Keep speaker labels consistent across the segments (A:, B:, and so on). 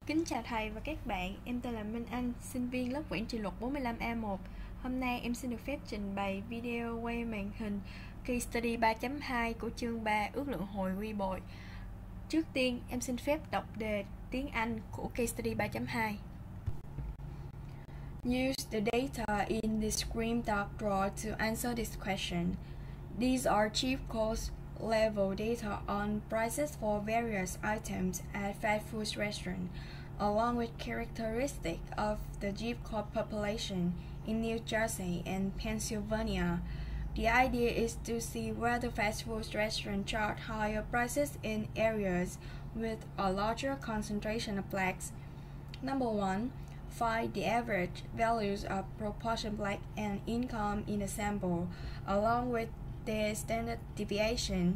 A: Kính chào thầy và các bạn, em tên là Minh Anh, sinh viên lớp quản trị luật 45A1. Hôm nay em xin được phép trình bày video quay màn hình Case Study 3.2 của chương 3 ước lượng hồi quy bội. Trước tiên, em xin phép đọc đề tiếng Anh của Case Study 3.2. Use the data in the screen dark draw to answer this question. These are chief cost level data on prices for various items at fast food restaurants, along with characteristics of the zip code population in New Jersey and Pennsylvania. The idea is to see whether fast food restaurants charge higher prices in areas with a larger concentration of blacks. Number 1. Find the average values of proportion black and income in the sample, along with their standard deviation.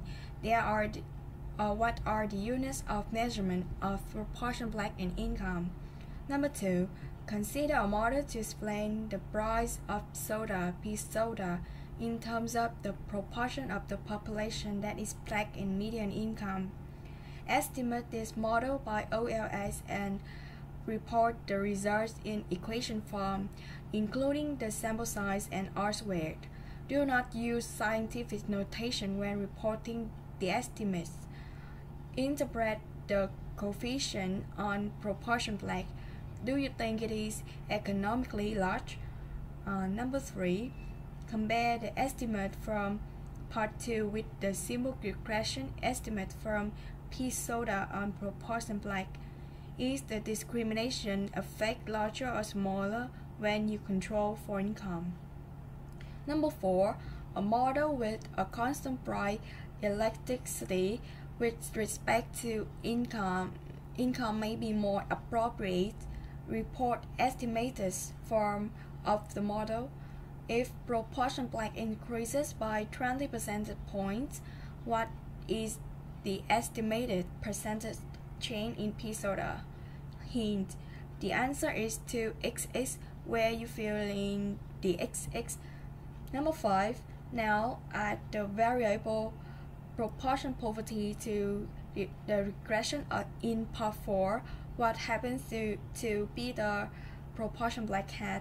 A: What are the units of measurement of proportion black and income? Number 2. Consider a model to explain the price of peach soda, in terms of the proportion of the population that is black and median income. Estimate this model by OLS and report the results in equation form, including the sample size and R-squared. Do not use scientific notation when reporting the estimates. Interpret the coefficient on proportion black. Do you think it is economically large? Number 3. Compare the estimate from part 2 with the simple regression estimate from peach soda on proportion black. Is the discrimination effect larger or smaller when you control for income? Number 4. A model with a constant price elasticity with respect to income may be more appropriate. Report estimated form of the model. If proportion black increases by 20 percentage points, what is the estimated percentage change in peach soda? Hint: the answer is 2xx, where you fill in the xx. Number 5. Now add the variable proportion poverty to the regression in part 4. What happens to be the proportion black hat?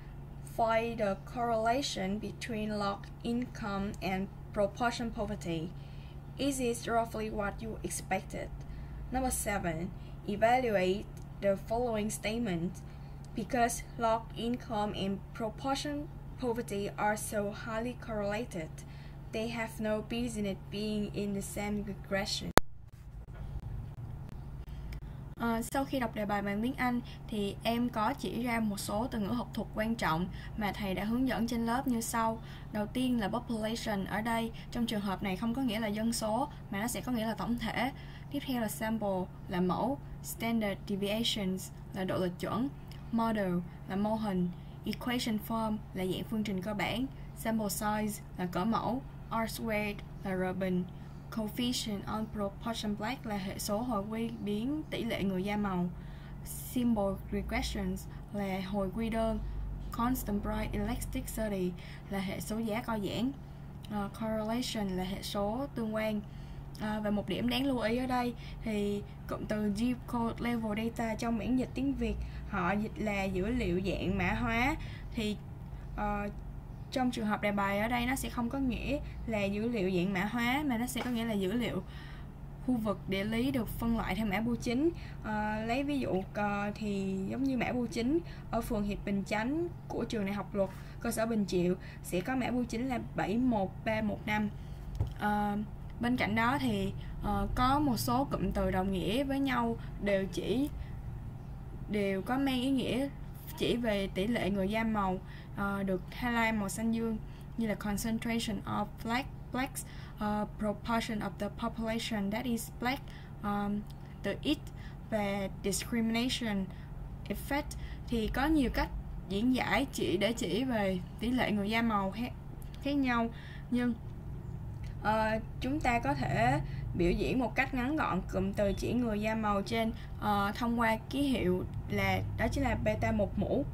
A: Find the correlation between log income and proportion poverty. Is it roughly what you expected? Number 7. Evaluate the following statement. Because log income and proportion poverty are so highly correlated, they have no business being in the same regression. Sau khi đọc đề bài bằng tiếng Anh thì em có chỉ ra một số từ ngữ học thuật quan trọng mà thầy đã hướng dẫn trên lớp như sau. Đầu tiên là population, ở đây trong trường hợp này không có nghĩa là dân số mà nó sẽ có nghĩa là tổng thể. Tiếp theo là sample là mẫu, standard deviations là độ lệch chuẩn, model là mô hình, equation form là dạng phương trình cơ bản, sample size là cỡ mẫu, R-squared là R bình, coefficient on proportion black là hệ số hồi quy biến tỷ lệ người da màu, simple regressions là hồi quy đơn, constant price elasticity là hệ số giá co giãn, correlation là hệ số tương quan. Và một điểm đáng lưu ý ở đây thì cụm từ zip code level data trong bản dịch tiếng Việt họ dịch là dữ liệu dạng mã hóa, thì trong trường hợp đề bài ở đây nó sẽ không có nghĩa là dữ liệu dạng mã hóa mà nó sẽ có nghĩa là dữ liệu khu vực địa lý được phân loại theo mã bưu chính. Lấy ví dụ thì giống như mã bưu chính ở phường Hiệp Bình Chánh của trường Đại học Luật cơ sở Bình Triệu sẽ có mã bưu chính là 71315. Bên cạnh đó thì có một số cụm từ đồng nghĩa với nhau đều có mang ý nghĩa chỉ về tỷ lệ người da màu, được highlight màu xanh dương, như là concentration of blacks, proportion of the population that is black, the it và discrimination effect. Thì có nhiều cách diễn giải để chỉ về tỷ lệ người da màu khác nhau, nhưng chúng ta có thể biểu diễn một cách ngắn gọn cụm từ chỉ người da màu trên thông qua ký hiệu đó chính là beta 1 mũ.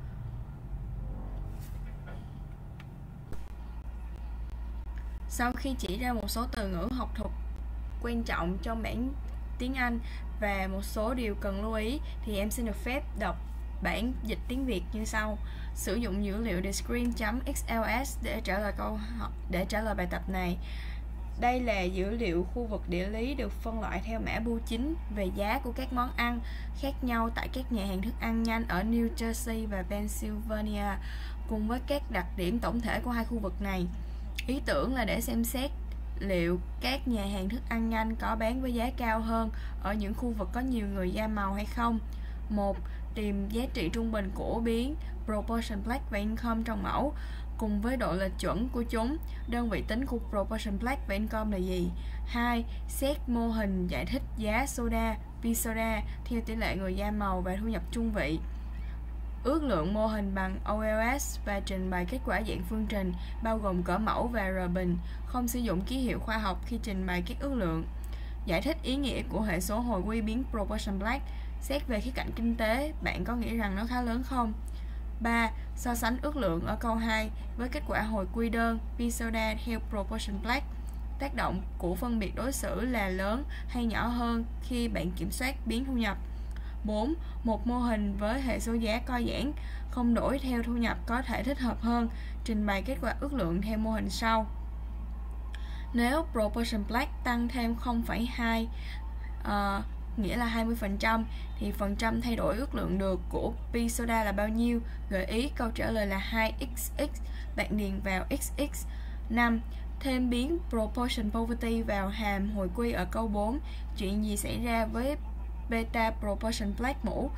A: Sau khi chỉ ra một số từ ngữ học thuật quan trọng trong bản tiếng Anh và một số điều cần lưu ý, thì em xin được phép đọc bản dịch tiếng Việt như sau. Sử dụng dữ liệu Discrete.xls để trả lời bài tập này. Đây là dữ liệu khu vực địa lý được phân loại theo mã bưu chính về giá của các món ăn khác nhau tại các nhà hàng thức ăn nhanh ở New Jersey và Pennsylvania, cùng với các đặc điểm tổng thể của hai khu vực này. Ý tưởng là để xem xét liệu các nhà hàng thức ăn nhanh có bán với giá cao hơn ở những khu vực có nhiều người da màu hay không. 1. Tìm giá trị trung bình của biến Proportion Black và Income trong mẫu, cùng với độ lệch chuẩn của chúng. Đơn vị tính của Proportion Black và Income là gì? 2. Xét mô hình giải thích giá soda, P-soda theo tỷ lệ người da màu và thu nhập trung vị. Ước lượng mô hình bằng OLS và trình bày kết quả dạng phương trình, bao gồm cỡ mẫu và R bình, không sử dụng ký hiệu khoa học khi trình bày các ước lượng. Giải thích ý nghĩa của hệ số hồi quy biến Proportion Black. Xét về khía cạnh kinh tế, bạn có nghĩ rằng nó khá lớn không? 3. So sánh ước lượng ở câu 2 với kết quả hồi quy đơn P-soda theo Proportion Black. Tác động của phân biệt đối xử là lớn hay nhỏ hơn khi bạn kiểm soát biến thu nhập. 4. Một mô hình với hệ số giá co giãn không đổi theo thu nhập có thể thích hợp hơn. Trình bày kết quả ước lượng theo mô hình sau. Nếu Proportion Black tăng thêm 0,2 nghĩa là 20%, thì phần trăm thay đổi ước lượng được của P-soda là bao nhiêu? Gợi ý câu trả lời là 2xx. Bạn điền vào xx. 5. Thêm biến Proportion Poverty vào hàm hồi quy ở câu 4. Chuyện gì xảy ra với beta Proportion Black mũ?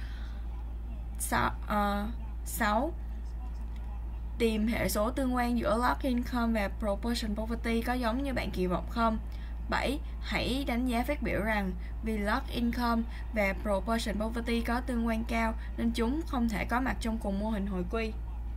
A: 6. Tìm hệ số tương quan giữa log income và Proportion Poverty có giống như bạn kỳ vọng không? 7. Hãy đánh giá phát biểu rằng vì log income và Proportion Poverty có tương quan cao nên chúng không thể có mặt trong cùng mô hình hồi quy.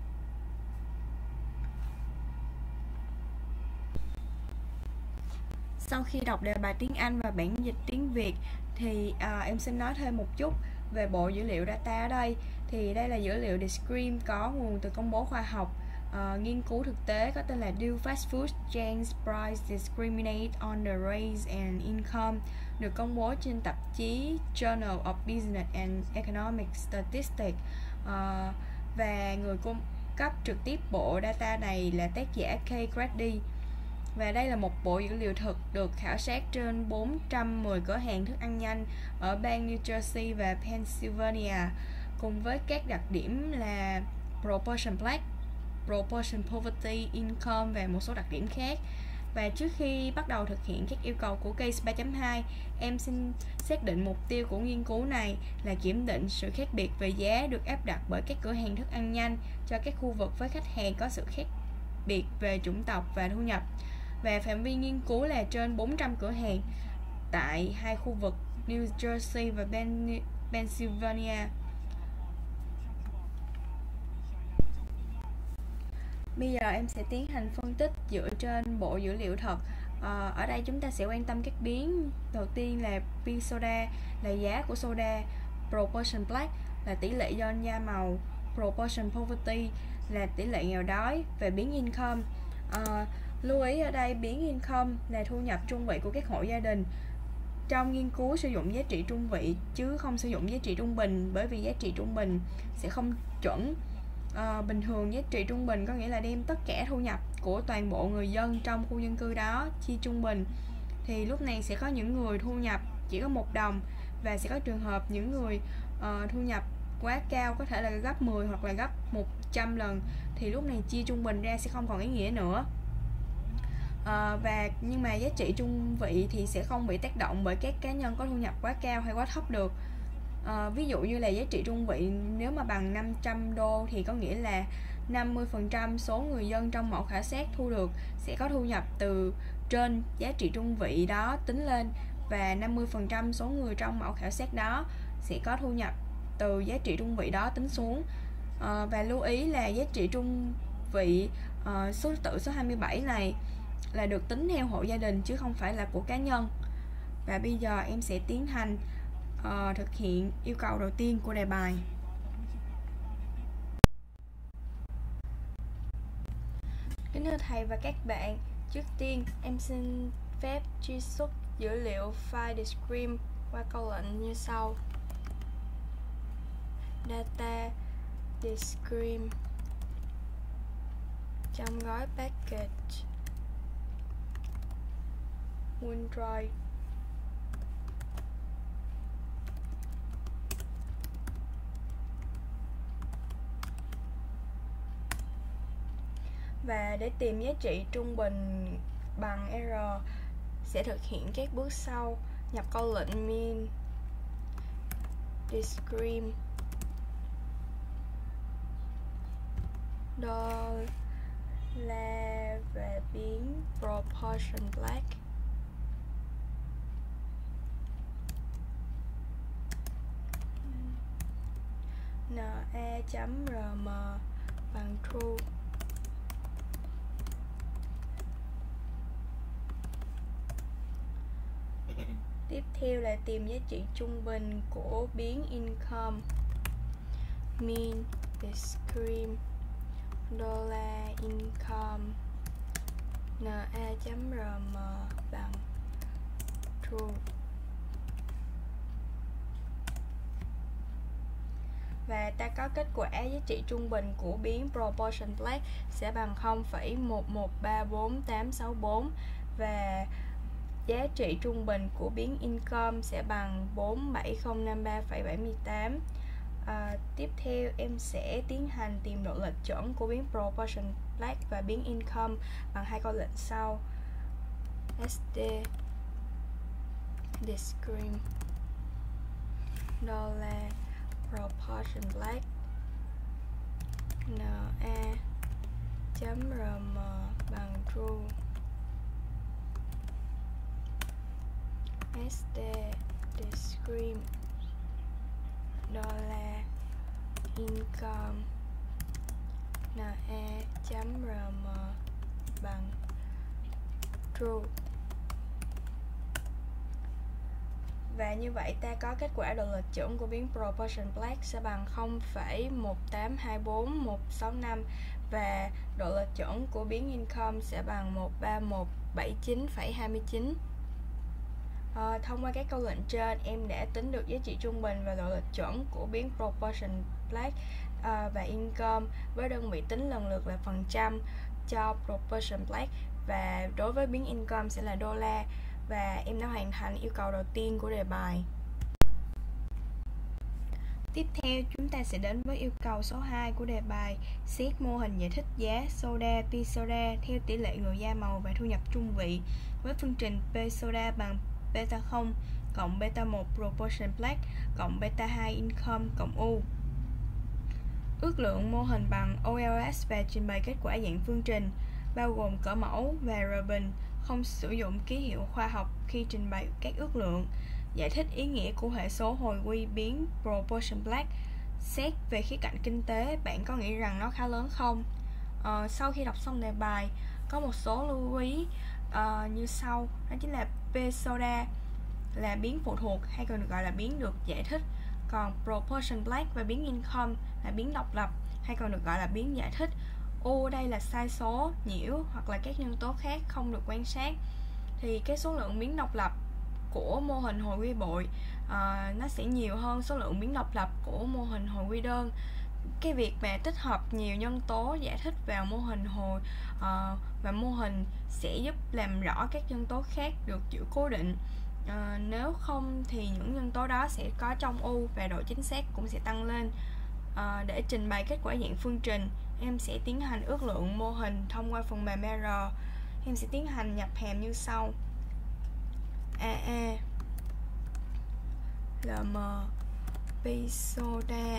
A: Sau khi đọc đề bài tiếng Anh và bản dịch tiếng Việt thì em xin nói thêm một chút về bộ dữ liệu data ở đây. Thì đây là dữ liệu Discrete có nguồn từ công bố khoa học, nghiên cứu thực tế có tên là Do Fast Food Chains Price Discriminate on the Race and Income, được công bố trên tạp chí Journal of Business and Economic Statistics, và người cung cấp trực tiếp bộ data này là tác giả Kay Grady. Và đây là một bộ dữ liệu thực được khảo sát trên 410 cửa hàng thức ăn nhanh ở bang New Jersey và Pennsylvania, cùng với các đặc điểm là Proportion Black, Proportion Poverty, Income và một số đặc điểm khác. Và trước khi bắt đầu thực hiện các yêu cầu của case 3.2, em xin xác định mục tiêu của nghiên cứu này là kiểm định sự khác biệt về giá được áp đặt bởi các cửa hàng thức ăn nhanh cho các khu vực với khách hàng có sự khác biệt về chủng tộc và thu nhập. Và phạm vi nghiên cứu là trên 400 cửa hàng tại hai khu vực New Jersey và Pennsylvania. Bây giờ em sẽ tiến hành phân tích dựa trên bộ dữ liệu thật. Ở đây chúng ta sẽ quan tâm các biến. Đầu tiên là P-soda là giá của soda, Proportion Black là tỷ lệ dân da màu, Proportion Poverty là tỷ lệ nghèo đói, và biến Income. Lưu ý ở đây biến Income là thu nhập trung vị của các hộ gia đình. Trong nghiên cứu sử dụng giá trị trung vị chứ không sử dụng giá trị trung bình, bởi vì giá trị trung bình sẽ không chuẩn. Bình thường giá trị trung bình có nghĩa là đem tất cả thu nhập của toàn bộ người dân trong khu dân cư đó chia trung bình. Thì lúc này sẽ có những người thu nhập chỉ có 1 đồng, và sẽ có trường hợp những người thu nhập quá cao, có thể là gấp 10 hoặc là gấp 100 lần, thì lúc này chia trung bình ra sẽ không còn ý nghĩa nữa. Nhưng mà giá trị trung vị thì sẽ không bị tác động bởi các cá nhân có thu nhập quá cao hay quá thấp được. Ví dụ như là giá trị trung vị nếu mà bằng 500 đô thì có nghĩa là 50% số người dân trong mẫu khảo sát thu được sẽ có thu nhập từ trên giá trị trung vị đó tính lên, và 50% số người trong mẫu khảo sát đó sẽ có thu nhập từ giá trị trung vị đó tính xuống. Và lưu ý là giá trị trung vị số tự số 27 này là được tính theo hộ gia đình chứ không phải là của cá nhân. Và bây giờ em sẽ tiến hành thực hiện yêu cầu đầu tiên của đề bài. Kính thưa thầy và các bạn, trước tiên em xin phép truy xuất dữ liệu file Discrete qua câu lệnh như sau. Data descript trong gói package OneDrive và để tìm giá trị trung bình bằng R sẽ thực hiện các bước sau. Nhập câu lệnh mean descript $, và biến proportion black na.rm bằng true. Tiếp theo là tìm giá trị trung bình của biến income. Mean descript $income na.rm bằng true. Và ta có kết quả giá trị trung bình của biến proportion black sẽ bằng 0,1134864 và giá trị trung bình của biến income sẽ bằng 47053778. Tiếp theo em sẽ tiến hành tìm độ lệch chuẩn của biến proportion black và biến income bằng hai câu lệnh sau. SD descript $proportion black na.rm bằng true. SD descript $income na.rm bằng true. Và như vậy ta có kết quả độ lệch chuẩn của biến proportion black sẽ bằng 0,1824165 và độ lệch chuẩn của biến income sẽ bằng 13179,29. Thông qua các câu lệnh trên, em đã tính được giá trị trung bình và độ lệch chuẩn của biến proportion black và income với đơn vị tính lần lượt là phần trăm cho proportion black và đối với biến income sẽ là đô la. Và em đã hoàn thành yêu cầu đầu tiên của đề bài. Tiếp theo chúng ta sẽ đến với yêu cầu số 2 của đề bài. Xét mô hình giải thích giá soda, pi soda theo tỷ lệ người da màu và thu nhập trung vị với phương trình P soda bằng beta 0 cộng beta 1 proportion black cộng beta 2 income cộng U. Ước lượng mô hình bằng OLS và trình bày kết quả dạng phương trình bao gồm cỡ mẫu và R bình, không sử dụng ký hiệu khoa học khi trình bày các ước lượng. Giải thích ý nghĩa của hệ số hồi quy biến proportion black. Xét về khía cạnh kinh tế, bạn có nghĩ rằng nó khá lớn không? Sau khi đọc xong đề bài, có một số lưu ý như sau. Đó chính là P soda là biến phụ thuộc hay còn được gọi là biến được giải thích, còn proportion black và biến income là biến độc lập hay còn được gọi là biến giải thích. U đây là sai số, nhiễu hoặc là các nhân tố khác không được quan sát. Thì cái số lượng biến độc lập của mô hình hồi quy bội nó sẽ nhiều hơn số lượng biến độc lập của mô hình hồi quy đơn. Cái việc mà tích hợp nhiều nhân tố giải thích vào mô hình hồi và mô hình sẽ giúp làm rõ các nhân tố khác được giữ cố định. Nếu không thì những nhân tố đó sẽ có trong U và độ chính xác cũng sẽ tăng lên. Để trình bày kết quả dạng phương trình, em sẽ tiến hành ước lượng mô hình thông qua phần mềm R. Em sẽ tiến hành nhập hàm như sau: AA LM Pi soda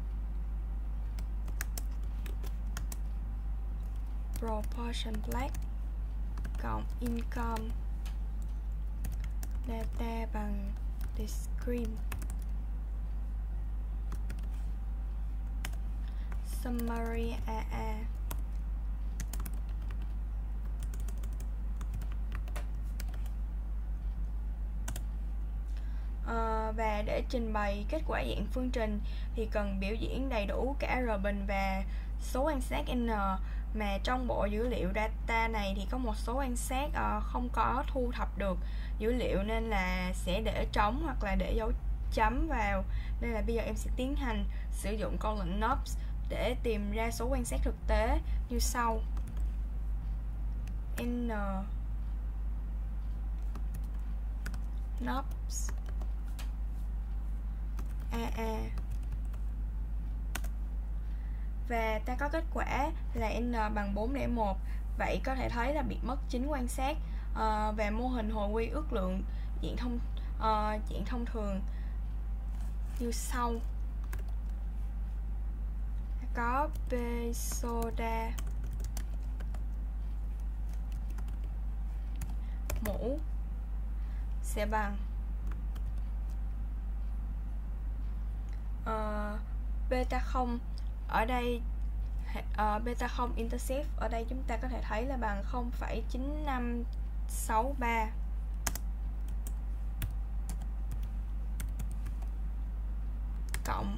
A: proportion black cộng income data bằng descript summary AA. Và để trình bày kết quả dạng phương trình thì cần biểu diễn đầy đủ cả R bình và số quan sát N mà trong bộ dữ liệu data này thì có một số quan sát không có thu thập được dữ liệu nên là sẽ để trống hoặc là để dấu chấm vào. Nên là bây giờ em sẽ tiến hành sử dụng câu lệnh NUPS để tìm ra số quan sát thực tế như sau. N NUPS AA, và ta có kết quả là N bằng 401. Vậy có thể thấy là bị mất 9 quan sát. Và mô hình hồi quy ước lượng dạng thông thường như sau. Có P soda mũ sẽ bằng beta 0 ở đây, beta 0 intercept ở đây chúng ta có thể thấy là bằng 0,9563 cộng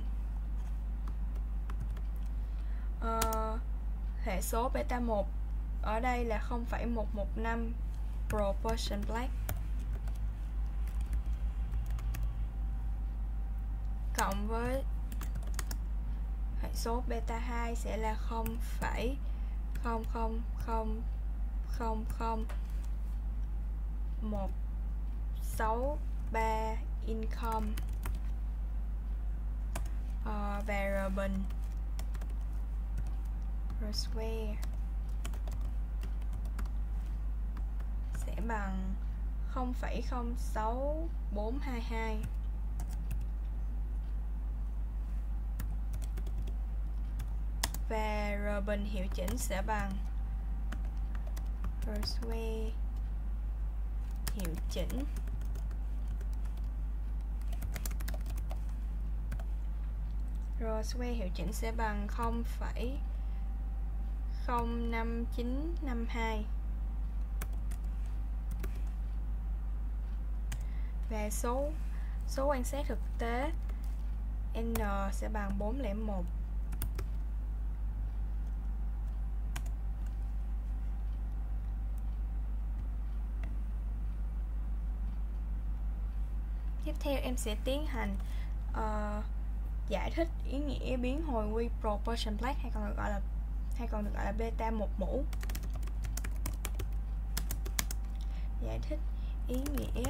A: hệ số beta 1 ở đây là 0,115 proportion black cộng với hệ số beta 2 sẽ là 0,0000163 income và Robin Roswell sẽ bằng 0,06422. Và Robin hiệu chỉnh sẽ bằng Roswell hiệu chỉnh sẽ bằng 0,05952. Và số quan sát thực tế N sẽ bằng 401. Tiếp theo em sẽ tiến hành giải thích ý nghĩa biến hồi quy proportion black hay còn được gọi là beta 1 mũ. Giải thích ý nghĩa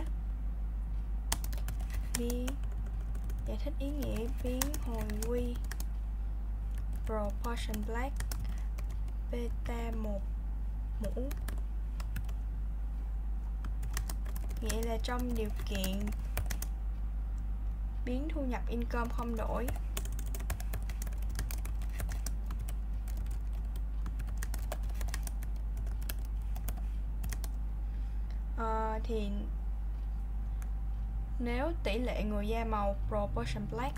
A: biến hồi quy proportion black beta 1 mũ, nghĩa là trong điều kiện biến thu nhập income không đổi thì nếu tỷ lệ người da màu proportion black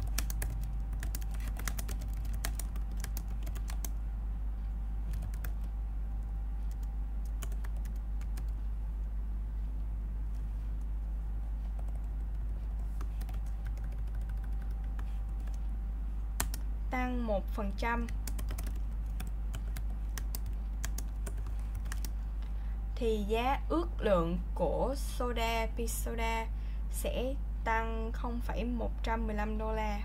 A: tăng 1% thì giá ước lượng của soda P-soda sẽ tăng 0,115 đô la.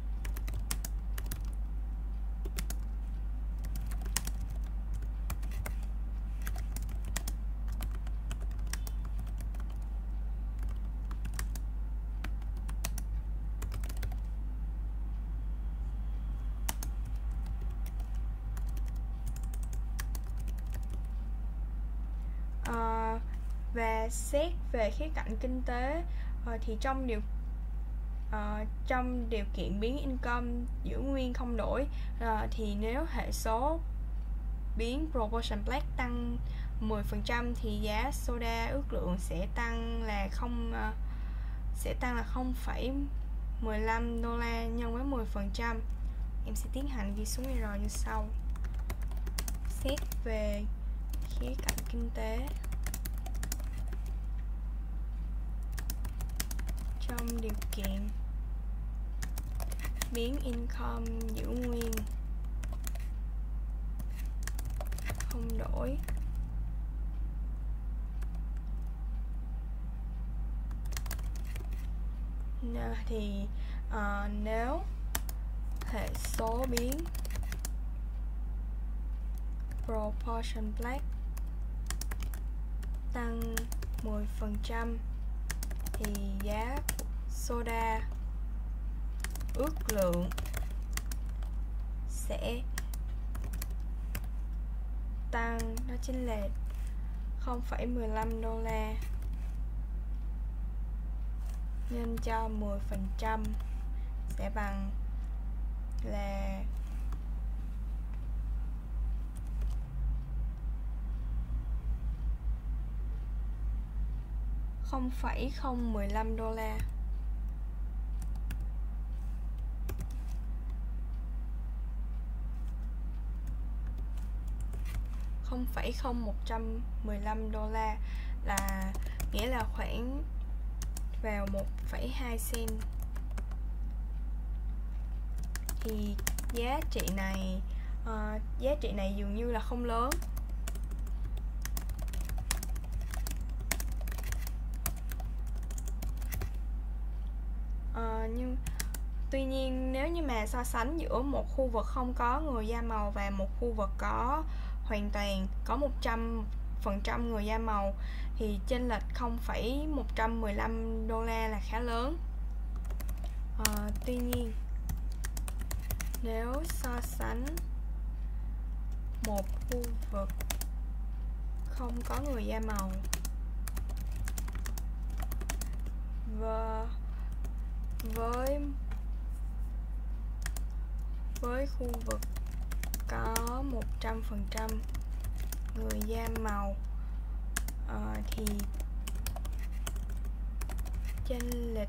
A: Và xét về khía cạnh kinh tế thì trong điều kiện biến income giữ nguyên không đổi thì nếu hệ số biến proportion black tăng 10% thì giá soda ước lượng sẽ tăng là 0,15 đô la nhân với 10%. Em sẽ tiến hành ghi xuống rồi như sau. Xét về khía cạnh kinh tế trong điều kiện biến income giữ nguyên không đổi. Thì nếu hệ số biến proportion black tăng 10% thì giá soda ước lượng sẽ tăng, đó chính là 0,15 đô la nhân cho 10% sẽ bằng là 0,015 đô la. $115 là nghĩa là khoảng vào 1,2 cent. Thì giá trị này dường như là không lớn. Nhưng tuy nhiên nếu như mà so sánh giữa một khu vực không có người da màu và một khu vực có hoàn toàn có 100% người da màu thì chênh lệch 0,115 đô la là khá lớn. Tuy nhiên nếu so sánh một khu vực không có người da màu và với khu vực có 100% người da màu thì chênh lệch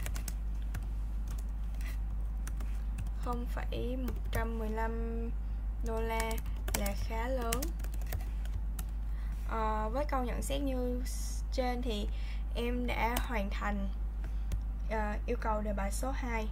A: 0,115 đô la là khá lớn. Với câu nhận xét như trên thì em đã hoàn thành yêu cầu đề bài số 2.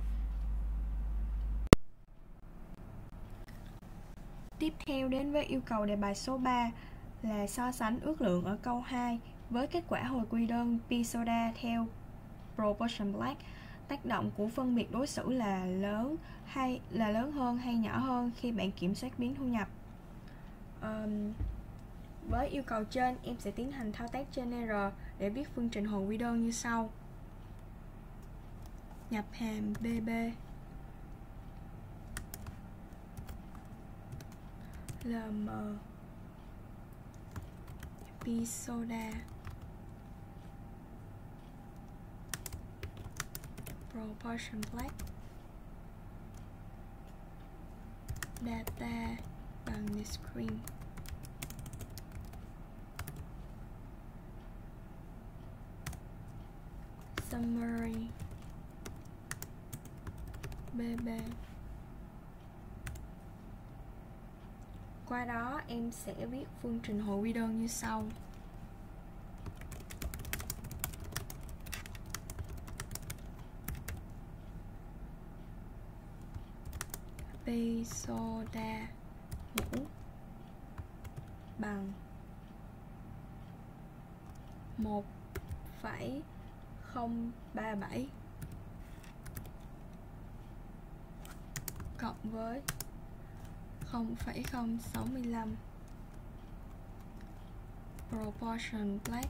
A: Tiếp theo đến với yêu cầu đề bài số 3 là so sánh ước lượng ở câu 2 với kết quả hồi quy đơn pi soda theo proportion black. Tác động của phân biệt đối xử là lớn hơn hay nhỏ hơn khi bạn kiểm soát biến thu nhập. Với yêu cầu trên, em sẽ tiến hành thao tác trên R để viết phương trình hồi quy đơn như sau. Nhập hàm BB LM pi soda proportion black data bằng discrete summary BB. Qua đó em sẽ viết phương trình hồi quy đơn như sau. Pi soda mũ bằng 1,037 cộng với 0,065 proportion black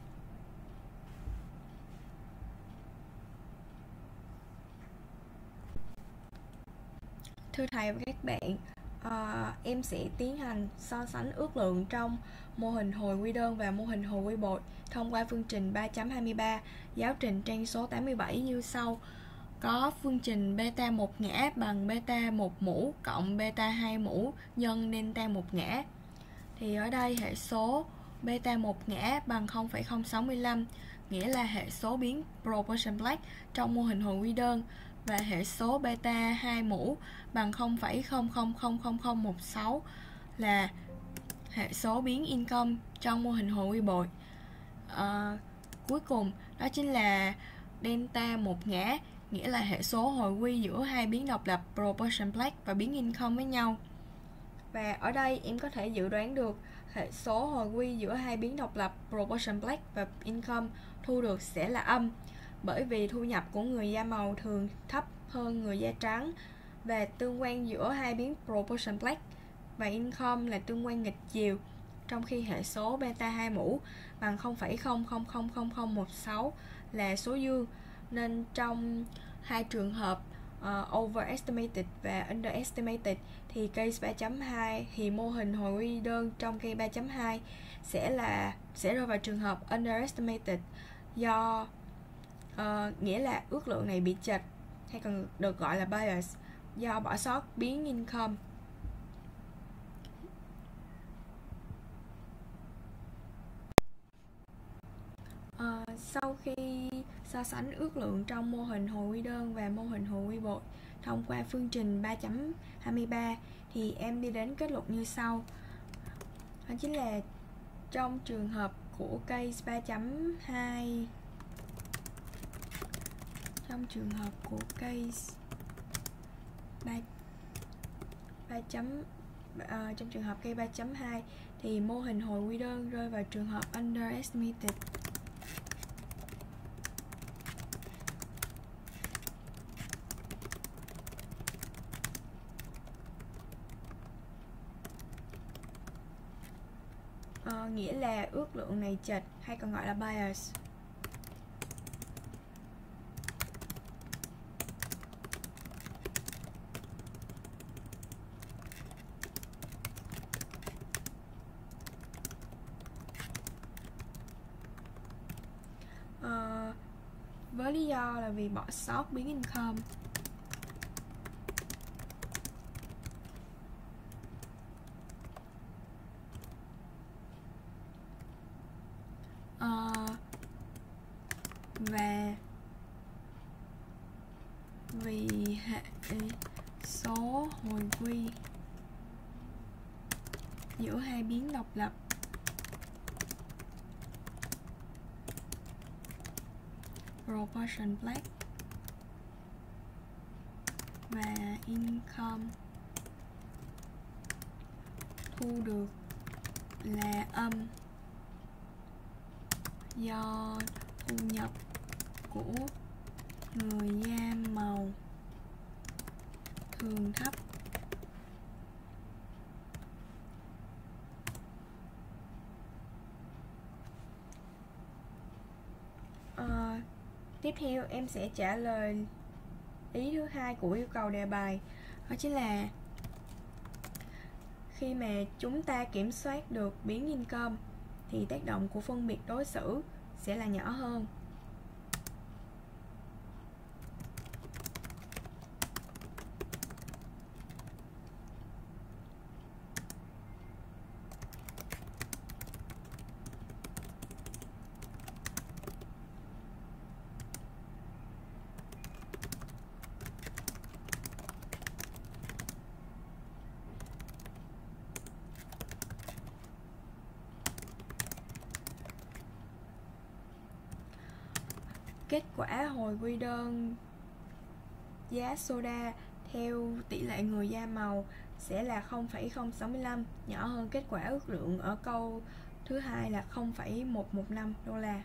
A: Thưa thầy và các bạn, em sẽ tiến hành so sánh ước lượng trong mô hình hồi quy đơn và mô hình hồi quy bội thông qua phương trình 3.23 giáo trình trang số 87 như sau. Có phương trình beta 1 ngã bằng beta 1 mũ cộng beta 2 mũ nhân delta 1 ngã. Thì ở đây hệ số beta 1 ngã bằng 0,065, nghĩa là hệ số biến proportion black trong mô hình hồi quy đơn, và hệ số beta 2 mũ bằng 0,000016 là hệ số biến income trong mô hình hồi quy bội. Cuối cùng đó chính là delta 1 ngã, nghĩa là hệ số hồi quy giữa hai biến độc lập proportion black và biến income với nhau. Và ở đây em có thể dự đoán được hệ số hồi quy giữa hai biến độc lập proportion black và income thu được sẽ là âm, bởi vì thu nhập của người da màu thường thấp hơn người da trắng, và tương quan giữa hai biến proportion black và income là tương quan nghịch chiều, trong khi hệ số beta 2 mũ bằng 0,000016 là số dương. Nên trong hai trường hợp overestimated và underestimated thì case 3.2 thì mô hình hồi quy đơn trong case 3.2 sẽ rơi vào trường hợp underestimated, do nghĩa là ước lượng này bị chệch, hay còn được gọi là bias, do bỏ sót biến income. Sau khi so sánh ước lượng trong mô hình hồi quy đơn và mô hình hồi quy bội thông qua phương trình 3.23 thì em đi đến kết luận như sau. Đó chính là trong trường hợp của case 3.2, trong trường hợp của case 3. Trong trường hợp case 3.2 thì mô hình hồi quy đơn rơi vào trường hợp underestimated. Nghĩa là ước lượng này chệch, hay còn gọi là bias. Với lý do là vì bỏ sót biến income. Và vì hệ số hồi quy giữa hai biến độc lập proportion black và income thu được là âm, do thu nhập của người da màu thường thấp Tiếp theo em sẽ trả lời ý thứ hai của yêu cầu đề bài, đó chính là khi mà chúng ta kiểm soát được biến income thì tác động của phân biệt đối xử sẽ là nhỏ hơn. Kết quả hồi quy đơn giá soda theo tỷ lệ người da màu sẽ là 0,065, nhỏ hơn kết quả ước lượng ở câu thứ hai là 0,115 đô la.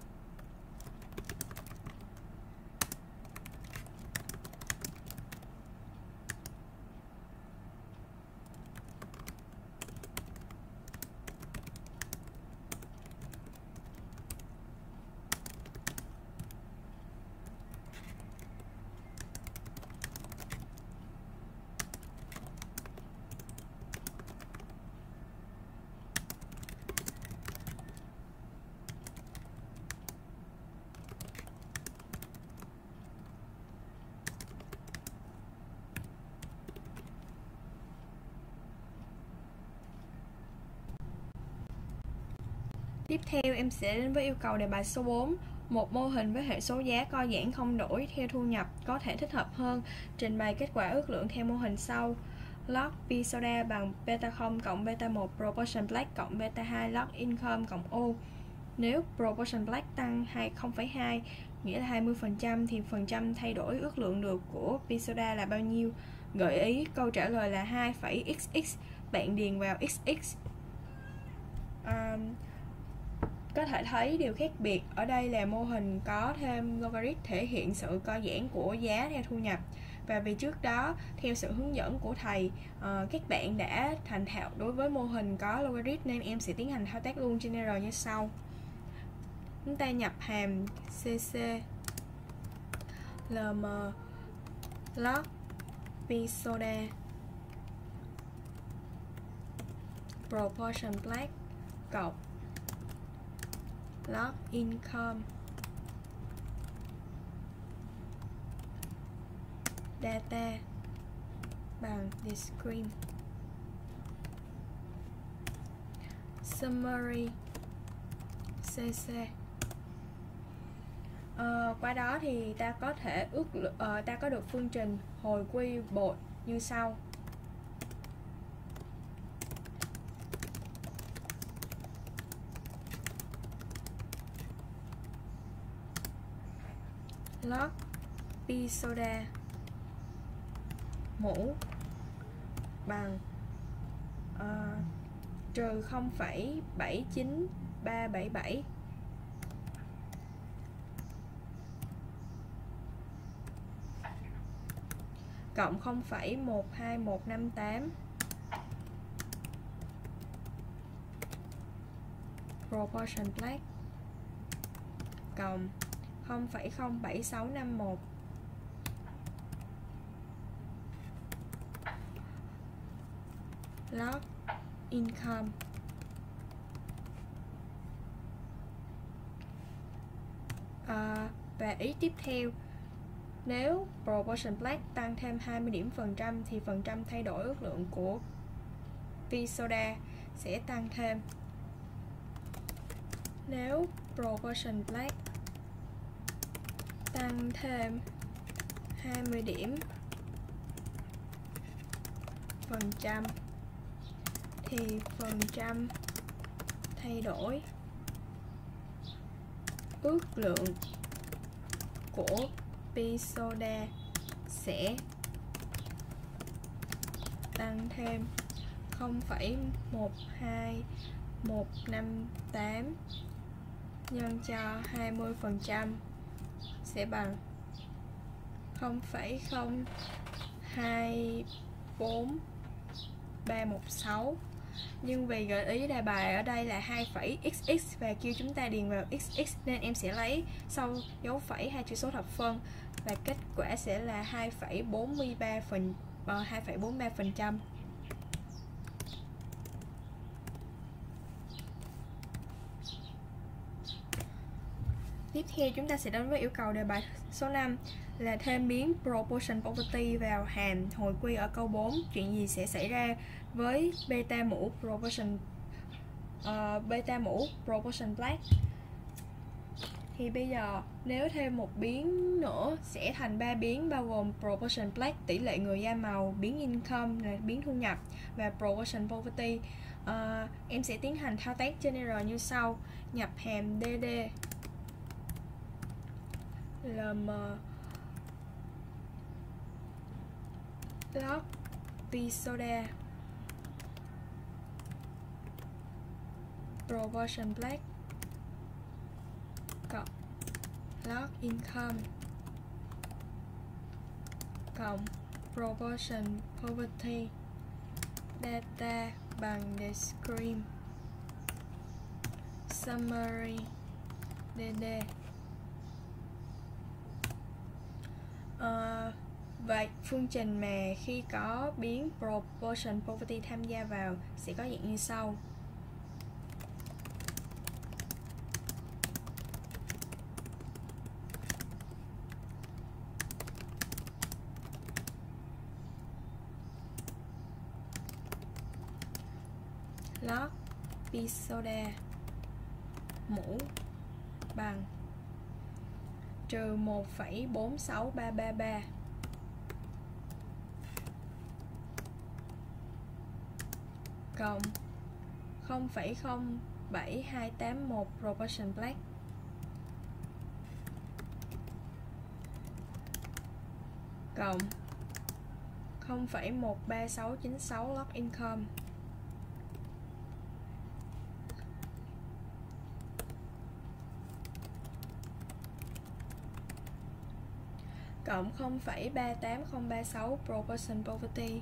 A: Tiếp theo em sẽ đến với yêu cầu đề bài số 4. Một mô hình với hệ số giá co giãn không đổi theo thu nhập có thể thích hợp hơn. Trình bày kết quả ước lượng theo mô hình sau. Log P soda bằng beta 0 cộng beta 1 proportion black cộng beta 2 log income cộng O. Nếu proportion black tăng 0,2 nghĩa là 20% thì phần trăm thay đổi ước lượng được của P soda là bao nhiêu? Gợi ý câu trả lời là 2,xx, bạn điền vào xx. Có thể thấy điều khác biệt ở đây là mô hình có thêm logarit thể hiện sự co giãn của giá theo thu nhập. Và vì trước đó, theo sự hướng dẫn của thầy, các bạn đã thành thạo đối với mô hình có logarit nên em sẽ tiến hành thao tác luôn trên R như sau. Chúng ta nhập hàm cc lm log p soda proportion black cộng log income data bằng discrete summary cc. Qua đó thì ta có thể ta có được phương trình hồi quy bột như sau. Log p soda mũ bằng trừ 0,79377 cộng 0,12158 proportion black cộng 0,07651 log income. Và ý tiếp theo, nếu proportion black tăng thêm 20 điểm phần trăm thì phần trăm thay đổi ước lượng của p soda sẽ tăng thêm. Nếu proportion black tăng thêm 20 điểm phần trăm thì phần trăm thay đổi ước lượng của p soda sẽ tăng thêm 0,12158 nhân cho 20% sẽ bằng 0,024316. Nhưng vì gợi ý đề bài ở đây là 2,xx và kêu chúng ta điền vào xx nên em sẽ lấy sau dấu phẩy hai chữ số thập phân và kết quả sẽ là 2,43%. Tiếp theo chúng ta sẽ đến với yêu cầu đề bài số 5 là thêm biến proportion poverty vào hàm hồi quy ở câu 4. Chuyện gì sẽ xảy ra với beta mũ proportion black? Thì bây giờ nếu thêm một biến nữa sẽ thành 3 biến bao gồm proportion black, tỷ lệ người da màu, biến income là biến thu nhập và proportion poverty. Em sẽ tiến hành thao tác trên R như sau. Nhập hàm dd lm log p soda proportion black cộng log income cộng proportion poverty data bằng discrete summary dd. Vậy phương trình mà khi có biến proportion poverty tham gia vào sẽ có dạng như sau. Log p soda mũ bằng trừ 1,46333 cộng 0,07281 proportion black cộng 0,13696 log income cộng 0,38036 proportion poverty.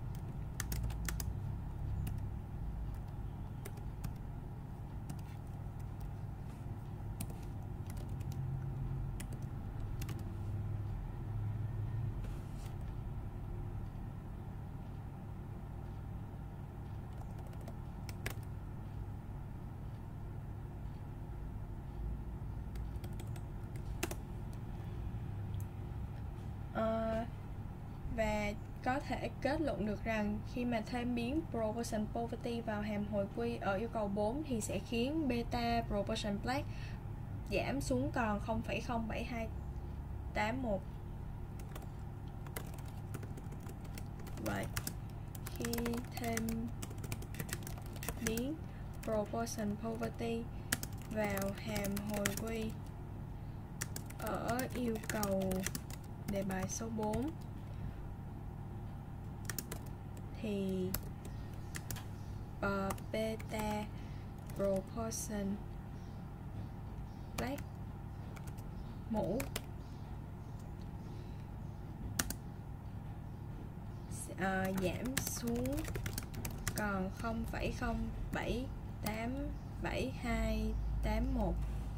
A: Và có thể kết luận được rằng khi mà thêm biến proportion poverty vào hàm hồi quy ở yêu cầu 4 thì sẽ khiến beta proportion black giảm xuống còn 0,07281. Vậy khi thêm biến proportion poverty vào hàm hồi quy ở yêu cầu đề bài số 4 thì beta proportion black mũ giảm xuống còn 0,078281.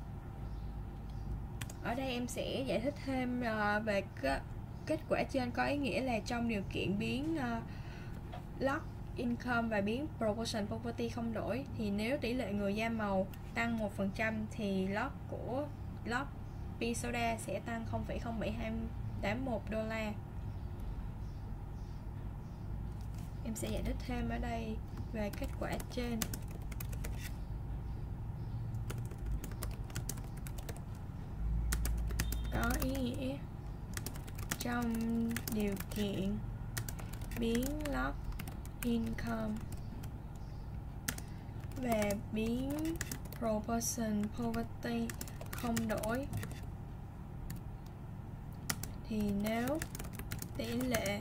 A: Ở đây em sẽ giải thích thêm về kết quả trên, có ý nghĩa là trong điều kiện biến log income và biến proportion poverty không đổi thì nếu tỷ lệ người da màu tăng 1% thì log P soda sẽ tăng 0,07281 đô la. Em sẽ giải thích thêm ở đây về kết quả trên. Có ý nghĩa trong điều kiện biến log income và biến proportion poverty không đổi thì nếu tỷ lệ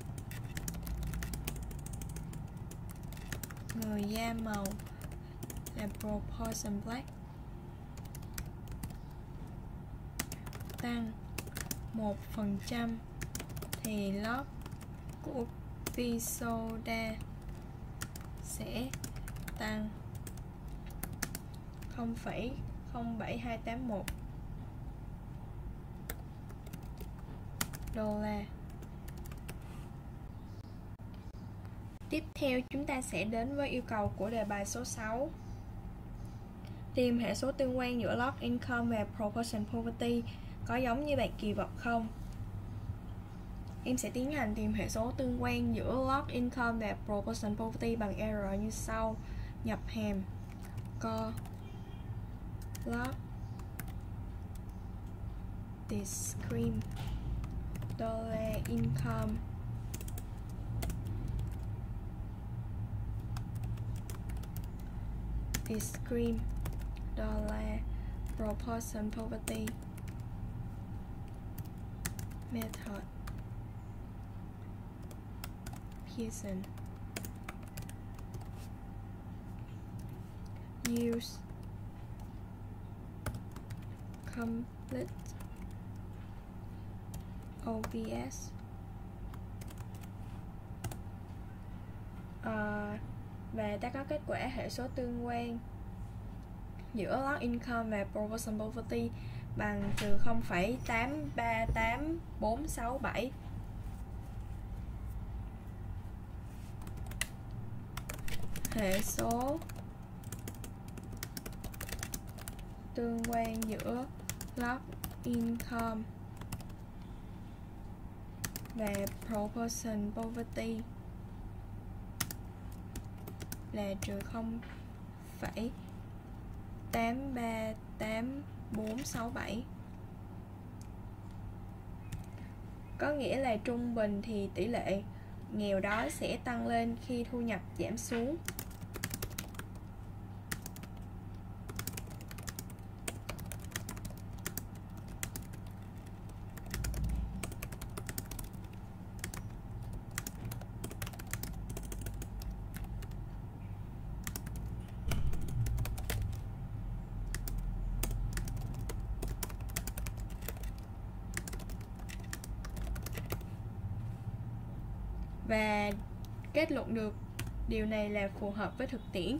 A: người da màu là proportion black tăng 1% thì log của P soda sẽ tăng 0,07281 đô la. Tiếp theo chúng ta sẽ đến với yêu cầu của đề bài số 6. Tìm hệ số tương quan giữa log income và proportion poverty có giống như bạn kỳ vọng không? Em sẽ tiến hành tìm hệ số tương quan giữa log income và proportion poverty bằng R như sau. Nhập hàm co log discrete dollar income discrete dollar proportion poverty method Pearson. Use complete OBS. Và ta có kết quả hệ số tương quan giữa log income và proportion poverty bằng từ 0,838467. Hệ số tương quan giữa log income và proportion poverty là trừ 0,838467. Có nghĩa là trung bình thì tỷ lệ nghèo đói sẽ tăng lên khi thu nhập giảm xuống. và kết luận được điều này là phù hợp với thực tiễn.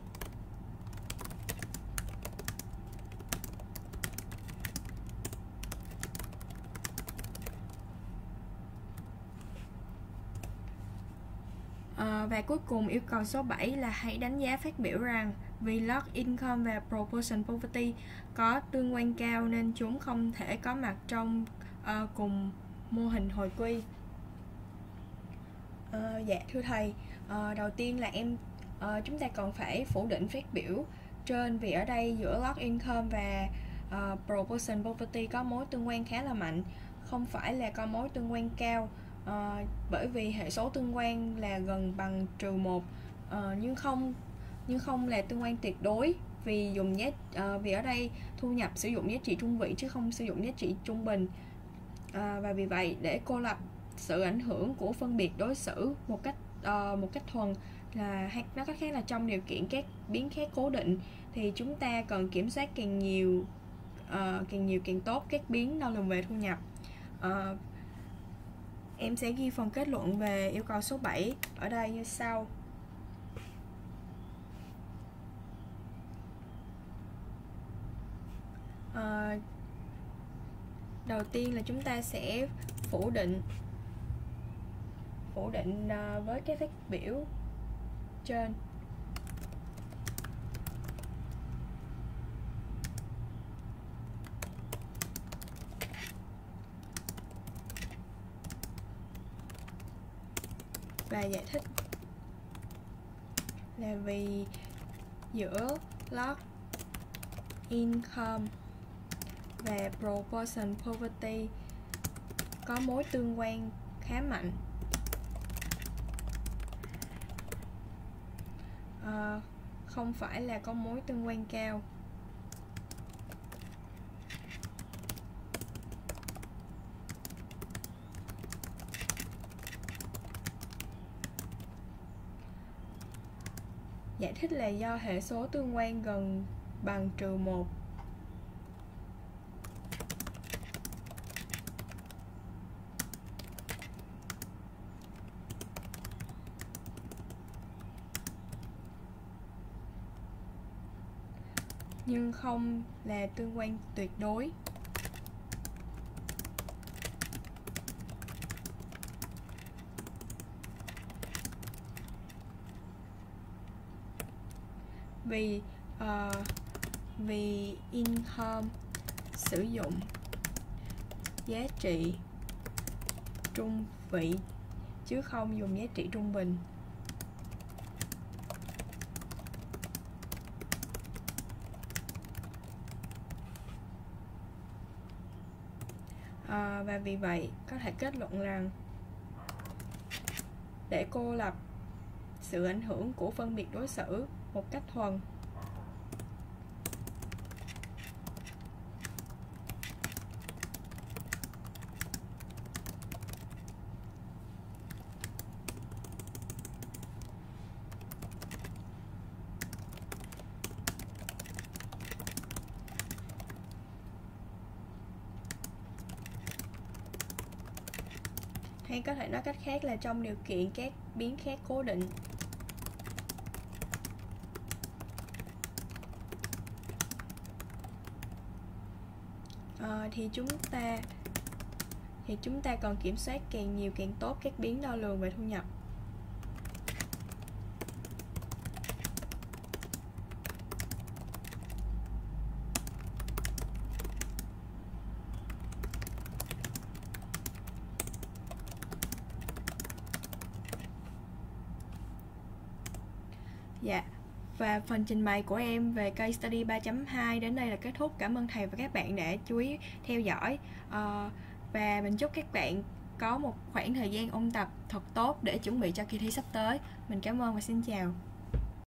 A: Và cuối cùng yêu cầu số 7 là hãy đánh giá phát biểu rằng vì loss income và proportion poverty có tương quan cao nên chúng không thể có mặt trong cùng mô hình hồi quy. Dạ thưa thầy, đầu tiên là chúng ta còn phải phủ định phát biểu trên, vì ở đây giữa loss income và proportion poverty có mối tương quan khá là mạnh, không phải là có mối tương quan cao. Bởi vì hệ số tương quan là gần bằng -1, nhưng không là tương quan tuyệt đối, vì vì ở đây thu nhập sử dụng giá trị trung vị chứ không sử dụng giá trị trung bình. Và vì vậy để cô lập sự ảnh hưởng của phân biệt đối xử một cách thuần, là hay nói cách khác là trong điều kiện các biến khác cố định thì chúng ta cần kiểm soát càng nhiều càng tốt các biến đo lường về thu nhập. Em sẽ ghi phần kết luận về yêu cầu số 7 ở đây như sau. Đầu tiên là chúng ta sẽ phủ định với cái phát biểu trên. Và giải thích là vì giữa loss income và proportion poverty có mối tương quan khá mạnh. Không phải là có mối tương quan cao. Giải thích là do hệ số tương quan gần bằng -1. Nhưng không là tương quan tuyệt đối. Vì income sử dụng giá trị trung vị chứ không dùng giá trị trung bình. Và vì vậy có thể kết luận rằng để cô lập sự ảnh hưởng của phân biệt đối xử một cách thuần, hay có thể nói cách khác là trong điều kiện các biến khác cố định. Thì chúng ta cần kiểm soát càng nhiều càng tốt các biến đo lường về thu nhập. Dạ, và phần trình bày của em về case study 3.2 đến đây là kết thúc. Cảm ơn thầy và các bạn đã chú ý theo dõi. Và mình chúc các bạn có một khoảng thời gian ôn tập thật tốt để chuẩn bị cho kỳ thi sắp tới. Mình cảm ơn và xin chào.